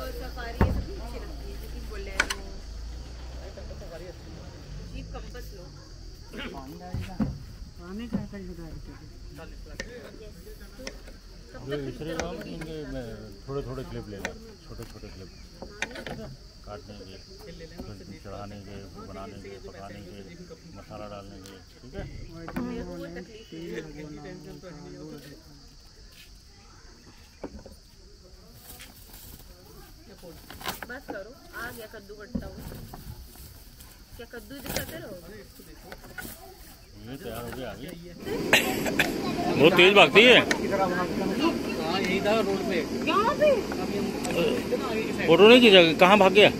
Safari ये सब अच्छी लगती है, जैसे बोलेरो, जीप कंपास लो। पानी का कल गुजार के इंस्टाग्राम इनके थोड़े थोड़े क्लिप लेना, छोटे छोटे क्लिप काटने के, चढ़ाने के, बनाने के, पकाने के, मसाला डालने के, ठीक है। बस करो, आ गया कद्दू कटता हुआ। क्या कद्दू दिखाते रहो? ये तैयार हो गया। बहुत तेज भागती है। यही था रोड पे। यहाँ पे फोटो नहीं खींचा, कहाँ भाग गया?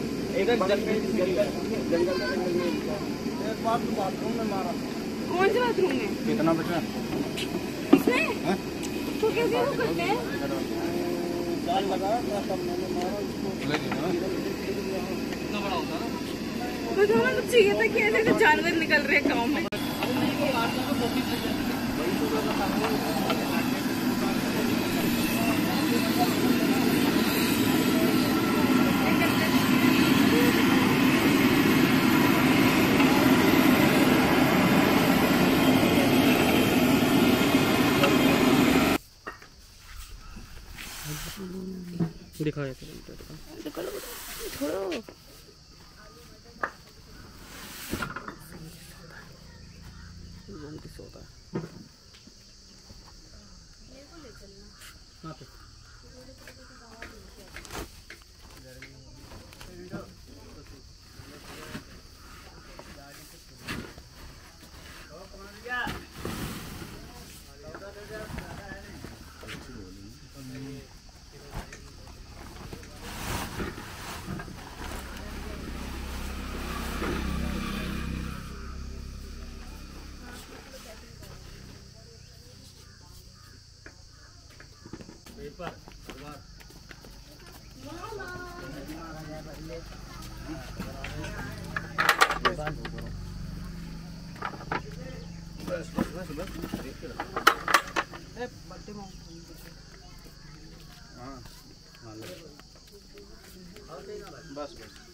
बाथरूम में मारा। कौन से बाथरूम में? कितना बचा? इसमें? तो कैसे वो करते हैं? जाल लगा सब मैंने मारा उसको। कितना बड़ा होता है? तो हमें तो चाहिए था कि ऐसे जानवर निकल रहे हैं गाँव में। दिखाया छोड़ो। सोता है। बस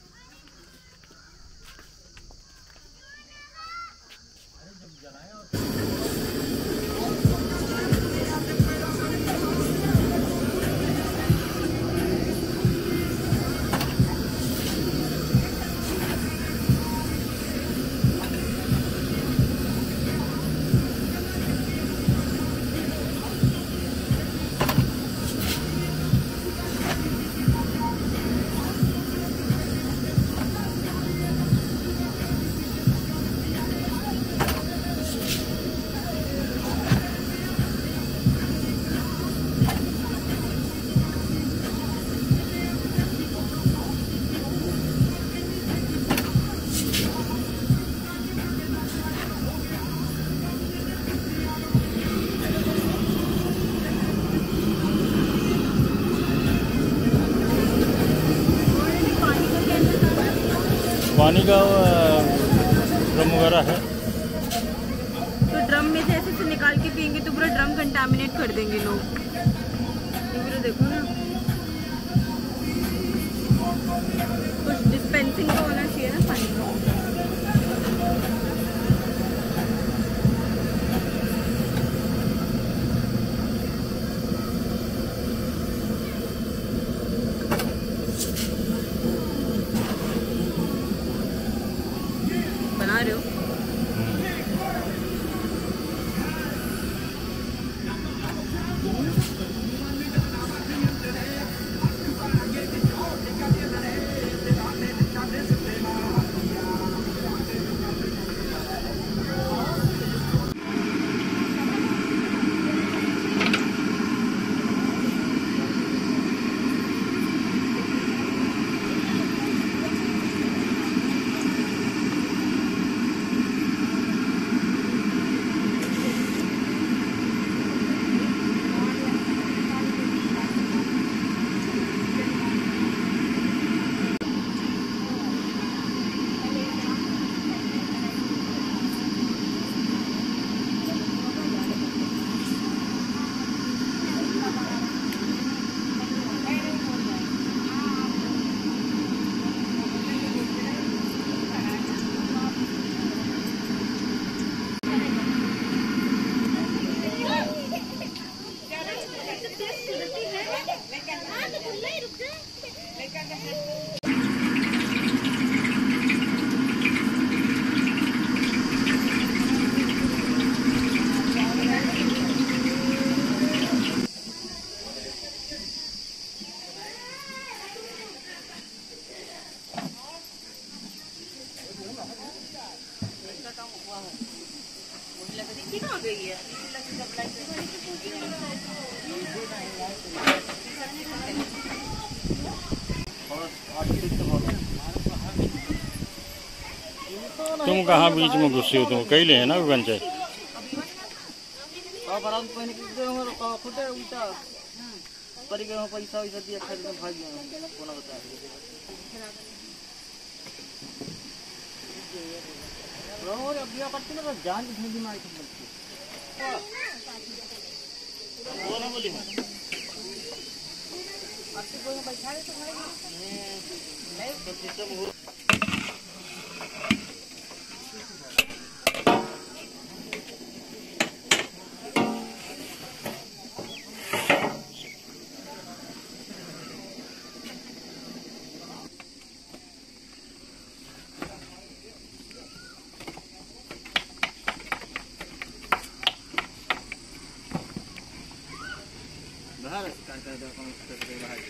पानी का ड्रम वगैरह है, तो ड्रम में से ऐसे निकाल के पियेंगे तो पूरा ड्रम कंटामिनेट कर देंगे लोग। तो देखो ना, कुछ डिस्पेंसिंग का होना चाहिए ना पानी का। बना रहे हो? तुम कहाँ बीच में घुसे हो? तुम कई ले है ना पंचायत। खुद उल्टा पर गए पैसा वैसा दिया खरीद में भाग गया कोना बता और अब ये करते ना जान की ढूंढी मार के बोलती वो ना बोली आपसे कोई बैठा है तो भाई नहीं तो सिस्टम हो बाहर स्टार्ट कर दो कौन से बाहर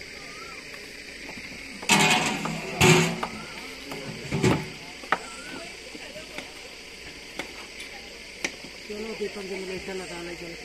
चलो पेपर के लिए चला डाला चलते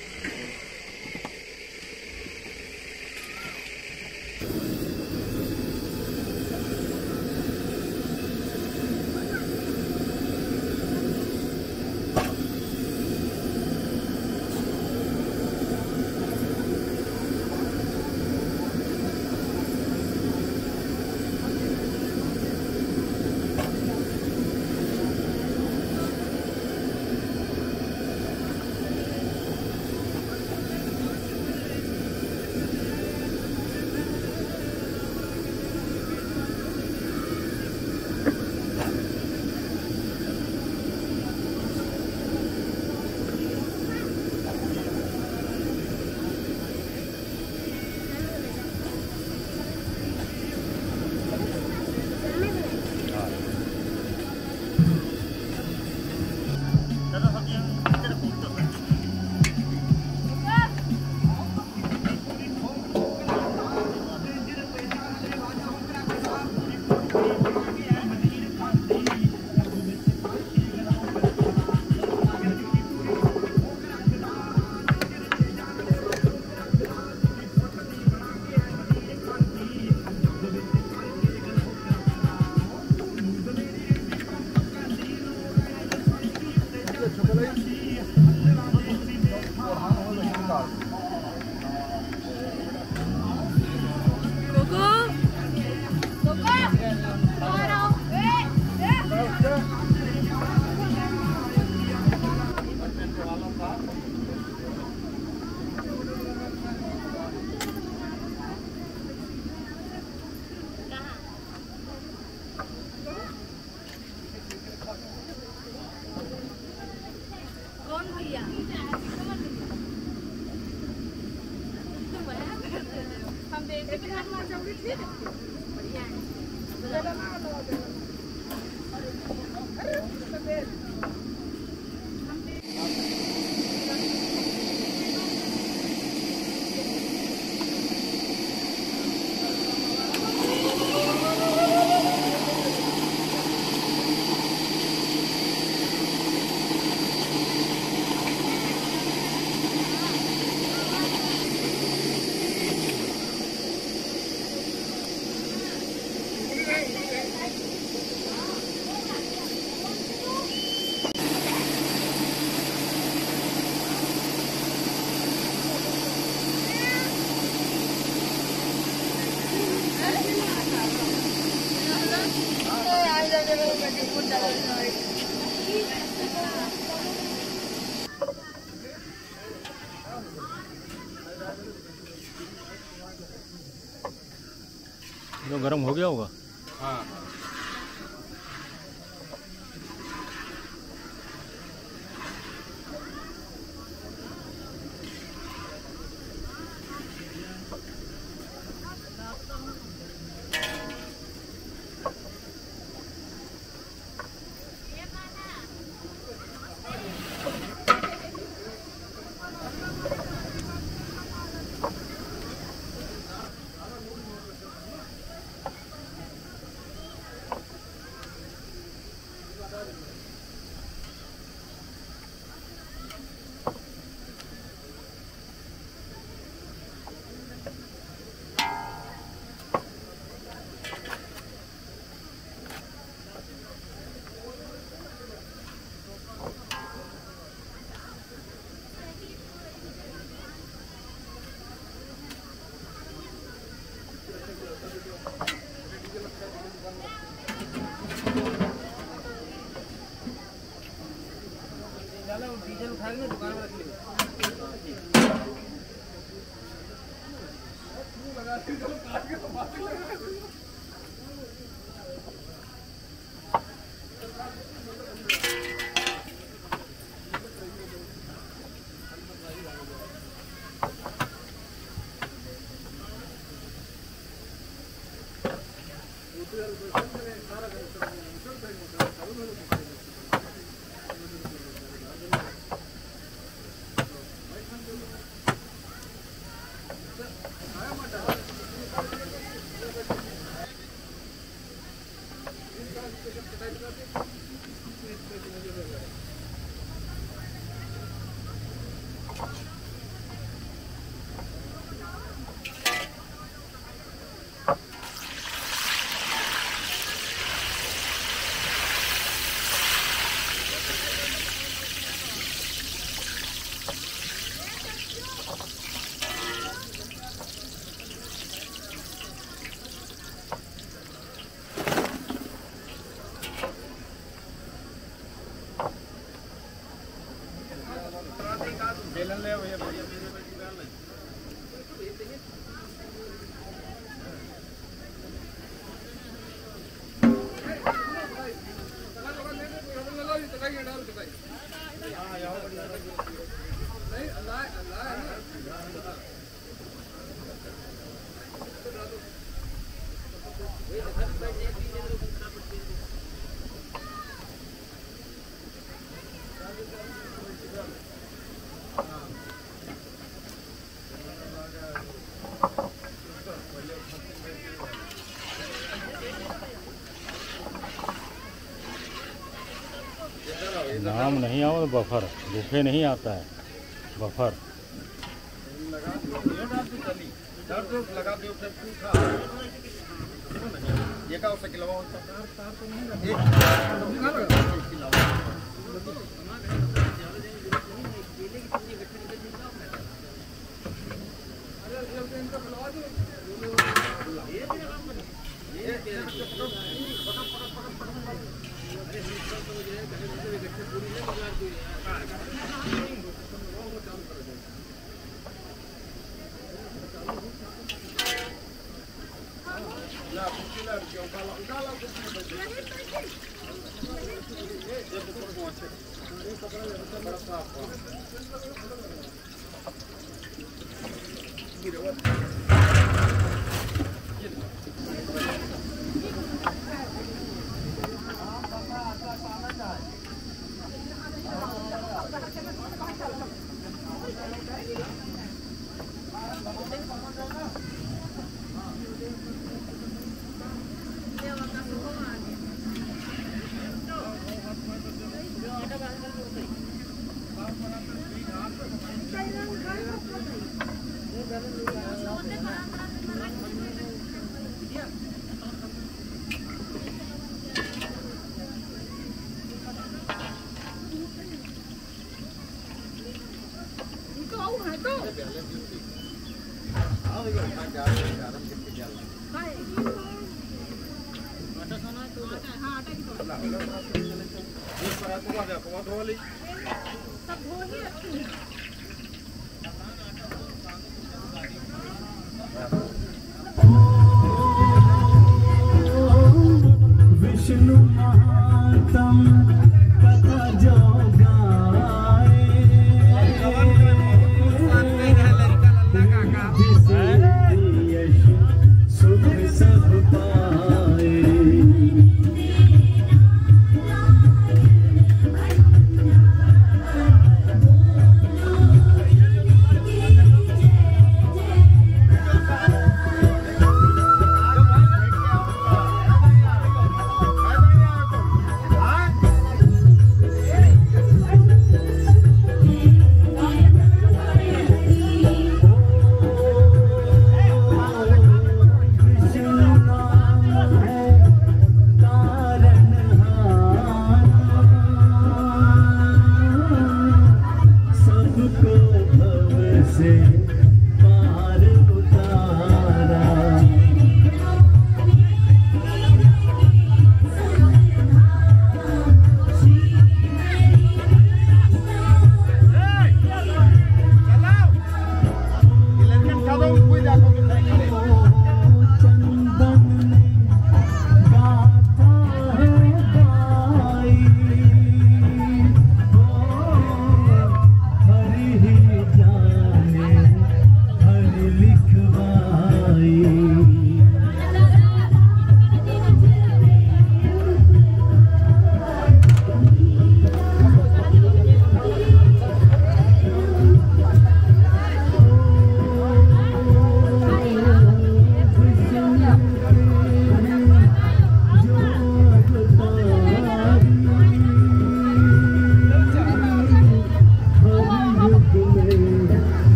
तो गर्म हो गया होगा। हाँ नाम नहीं आओ तो बफर बुफे नहीं आता है बफर लगा दो ये का उससे किलो विष्णु महात्म कथा जो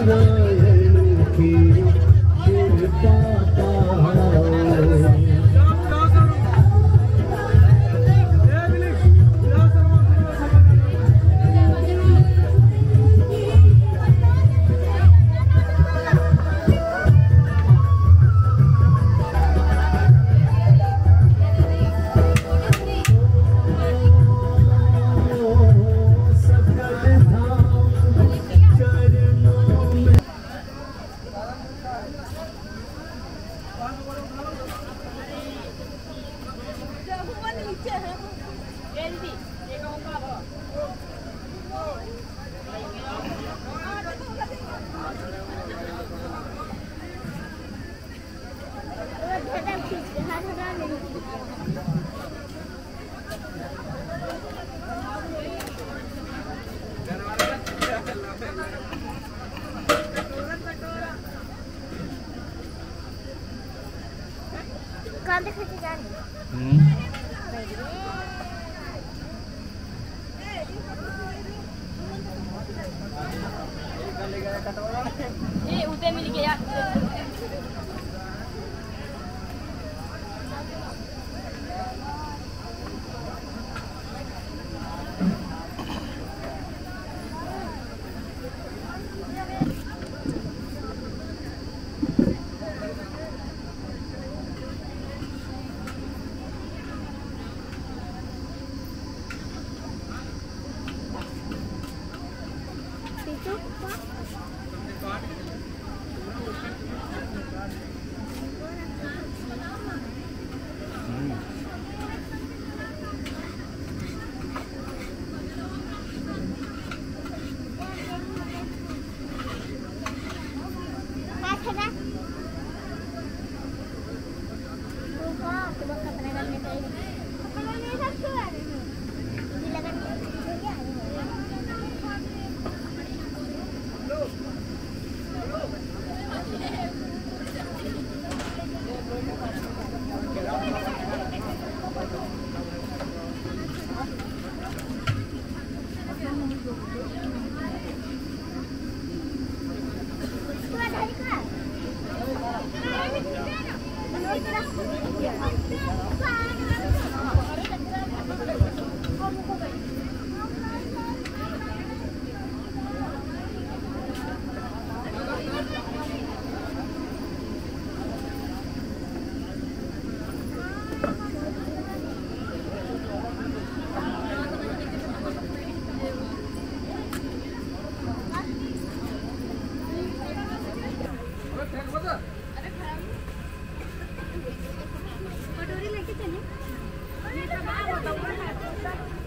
नारायण की कृपा पाओ। कहाँ देखते जाने? ये उधर मिल गया। कटोरी लेके चले।